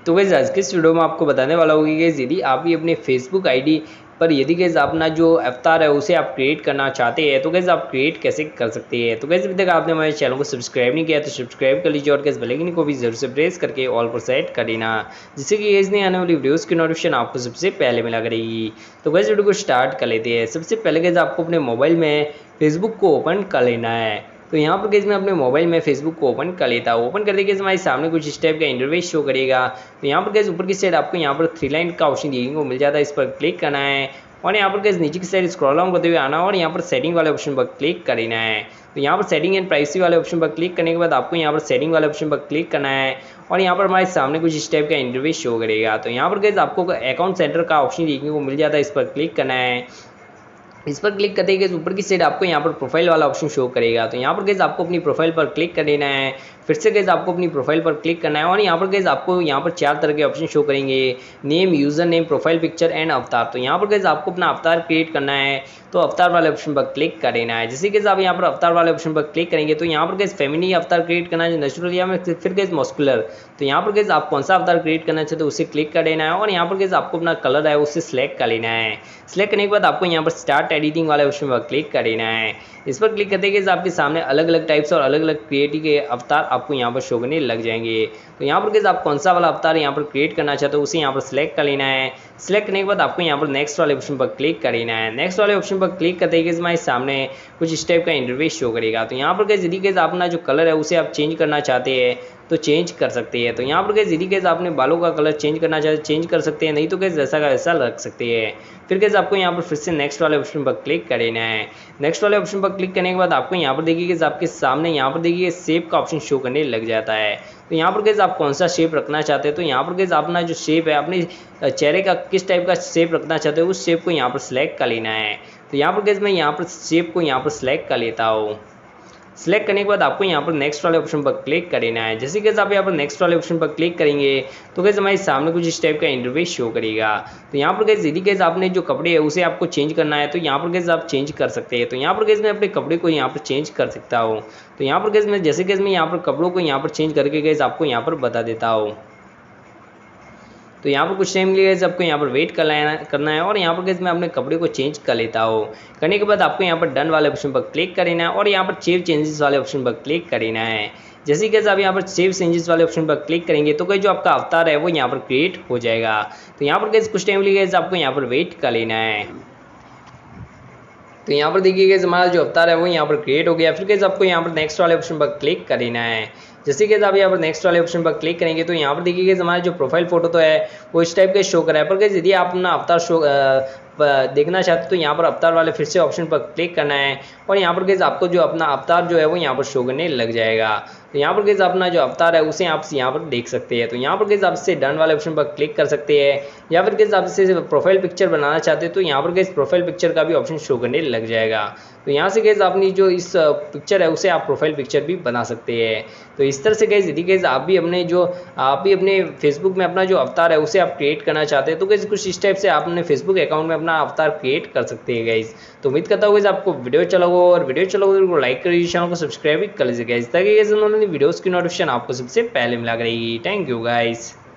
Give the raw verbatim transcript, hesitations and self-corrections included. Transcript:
तो गाइस आज की इस वीडियो में आपको बताने वाला होगा कि गाइस यदि आप भी अपने फेसबुक आईडी पर यदि गाइस अपना जो अवतार है उसे आप क्रिएट करना चाहते हैं तो गाइस आप क्रिएट कैसे कर सकते हैं। तो गाइस अभी तक आपने हमारे चैनल को सब्सक्राइब नहीं किया तो सब्सक्राइब कर लीजिए और गाइस बेल आइकन को भी जरूर से प्रेस करके ऑल पर सेट कर देना, जिससे कि गाइस ने आने वाली वीडियोस की नोटिफिकेशन आपको सबसे पहले मिला करेगी। तो गाइस वीडियो को स्टार्ट कर लेते हैं। सबसे पहले गाइस आपको अपने मोबाइल में फेसबुक को ओपन कर लेना है। तो यहाँ पर गाइस मैं अपने मोबाइल में फेसबुक को ओपन कर लेता हूँ। ओपन करते गाइस हमारे सामने कुछ इस टाइप का इंटरफेस शो करेगा। तो यहाँ पर गाइस ऊपर की साइड आपको यहाँ पर थ्री लाइन का ऑप्शन देखने को मिल जाता है, इस पर क्लिक करना है और यहाँ पर गाइस नीचे की साइड स्क्रॉल डाउन करते हुए आना और यहाँ पर सेटिंग वाले ऑप्शन पर क्लिक करना है। तो यहाँ पर सेटिंग एंड प्राइवेसी वाले ऑप्शन पर क्लिक करने के बाद आपको यहाँ पर सेटिंग वाले ऑप्शन पर क्लिक करना है और यहाँ पर हमारे सामने कुछ इस टाइप का इंटरफेस शो करेगा। तो यहाँ पर गाइस आपको अकाउंट सेंटर का ऑप्शन देखने को मिल जाता है, इस पर क्लिक करना है। इस पर क्लिक करते ही ऊपर की साइड आपको यहाँ पर प्रोफाइल वाला ऑप्शन शो करेगा। तो यहाँ पर गाइस आपको अपनी प्रोफाइल पर क्लिक कर देना है। फिर से गाइस आपको अपनी प्रोफाइल पर क्लिक करना है और यहाँ पर गाइस आपको यहाँ पर चार तरह के ऑप्शन शो करेंगे, name, user name, profile picture and avatar. तो यहाँ पर गाइस आपको अपना अवतार क्रिएट करना है तो अवतार वाले ऑप्शन पर क्लिक कर देना है। जैसे कि आप यहाँ पर अवतार वाले ऑप्शन पर क्लिक करेंगे तो यहाँ पर गाइस फेमिनी अवतार क्रिएट करना है, नेचुरल या फिर गाइस मस्कुलर। तो यहाँ पर गाइस आप कौन सा अवतार क्रिएट करना चाहते हो उसे क्लिक कर देना है और यहाँ पर गाइस आपको अपना कलर है उसे सिलेक्ट कर लेना है। सिलेक्ट करने के बाद आपको यहाँ पर स्टार्ट एडिटिंग वाले ऑप्शन पर क्लिक कर देना है। इस पर क्लिक करते ही आपके सामने अलग अलग टाइप्स और अलग अलग क्रिएटिव के अवतार आपको यहाँ पर शो करने लग जाएंगे। तो यहाँ पर गाइस आप कौन सा वाला अवतार यहाँ पर क्रिएट करना चाहते हो उसे यहाँ पर सिलेक्ट कर लेना है। सिलेक्ट करने के बाद आपको यहाँ पर नेक्स्ट वाले ऑप्शन पर क्लिक कर लेना है। नेक्स्ट वाले ऑप्शन पर क्लिक करते ही हमारे सामने कुछ इस टाइप का इंटरफेस शो करेगा। तो यहाँ पर गाइस यदि गाइस अपना जो कलर है उसे आप चेंज करना चाहते हैं तो चेंज कर सकते हैं। तो यहाँ पर गाइस यदि गाइस आपने बालों का कलर चेंज करना चाहते चेंज कर सकते हैं, नहीं तो गाइस वैसा का वैसा रख सकते हैं। फिर गाइस आपको यहाँ पर फिर से नेक्स्ट वाले ऑप्शन पर क्लिक कर देना है। नेक्स्ट वाले ऑप्शन पर क्लिक करने के बाद आपको यहाँ पर देखिए गाइस आपके सामने यहाँ पर देखिए शेप का ऑप्शन शो करने लग जाता है। तो यहाँ पर गाइस आप कौन सा शेप रखना चाहते हैं तो यहाँ पर गाइस अपना जो शेप है अपने चेहरे का किस टाइप का शेप रखना चाहते हो उस शेप को यहाँ पर सिलेक्ट कर लेना है। तो यहाँ पर गाइस मैं यहाँ पर शेप को यहाँ पर सिलेक्ट कर लेता हूँ। सिलेक्ट करने के बाद आपको यहाँ पर नेक्स्ट वाले ऑप्शन पर क्लिक कर देना है। जैसे कि आप यहाँ पर नेक्स्ट वाले ऑप्शन पर क्लिक करेंगे तो गाइस हमारे सामने कुछ इस टाइप का इंटरफेस शो करेगा। तो यहाँ पर गाइस यदि गाइस आपने जो कपड़े है उसे आपको चेंज करना है तो यहाँ पर गाइस आप चेंज कर सकते हैं। तो यहाँ पर गाइस मैं अपने कपड़े को यहाँ पर चेंज कर सकता हूँ। तो यहाँ पर गाइस मैं जैसे गाइस मैं यहाँ पर कपड़ों को यहाँ पर चेंज करके गाइस आपको यहाँ पर बता देता हूँ। तो यहाँ पर कुछ टाइम के लिए आपको यहाँ पर वेट करना है करना है और यहाँ पर गाइस मैं अपने कपड़े को चेंज कर लेता हूँ। करने के बाद आपको यहाँ पर डन वाले ऑप्शन पर क्लिक करना है और यहाँ पर सेव चेंजेस वाले ऑप्शन पर क्लिक करना है। जैसे कि आप यहाँ पर सेव चेंजेस वाले ऑप्शन पर क्लिक करेंगे तो गाइस जो आपका अवतार है वो यहाँ पर क्रिएट हो जाएगा। तो यहाँ पर गाइस कुछ टाइम के लिए आपको यहाँ पर वेट कर लेना है। तो यहाँ पर देखिए गाइस हमारा जो अवतार है वो यहाँ पर क्रिएट हो गया। फिर गाइस आपको यहाँ पर नेक्स्ट वाले ऑप्शन पर क्लिक कर देना है। जैसे कि आप यहाँ पर नेक्स्ट वाले ऑप्शन पर क्लिक करेंगे तो यहाँ पर देखिए गाइस हमारा जो प्रोफाइल फोटो तो है वो इस टाइप का शो कर रहा है। पर गाइस यदि आप अपना अवतार शो देखना चाहते हो तो यहाँ पर अवतार वाले फिर से ऑप्शन पर क्लिक करना है और यहाँ पर गाइस आपको जो अपना अवतार जो है वो यहाँ पर शो करने लग जाएगा। तो यहाँ पर गाइस अपना जो अवतार है उसे आप यहाँ पर देख सकते हैं। तो यहाँ पर गाइस आप इससे डन वाले ऑप्शन पर क्लिक कर सकते हैं या फिर गाइस आप इससे प्रोफाइल पिक्चर बनाना चाहते हैं तो यहाँ पर गाइस प्रोफाइल पिक्चर का भी ऑप्शन शो करने लग जाएगा। तो यहाँ से गाइस अपनी जो इस पिक्चर है उसे आप प्रोफाइल पिक्चर भी बना सकते हैं। तो इस तरह से गाइस यदि गाइस आप भी अपने जो आप भी अपने फेसबुक में अपना जो अवतार है उसे आप क्रिएट करना चाहते हैं तो गाइस कुछ इस टाइप से आप अपने फेसबुक अकाउंट में अपना अवतार क्रिएट कर सकते हैं गाइस। तो उम्मीद करता हूँ गाइस आपको वीडियो अच्छा लगा और वीडियो अच्छा लगा तो लाइक कर लीजिए, चैनल को सब्सक्राइब भी कर लीजिए गाइस, ताकि गाइस उन्होंने वीडियोस की नोटिफिकेशन आपको सबसे पहले मिला करेगी। Thank you guys.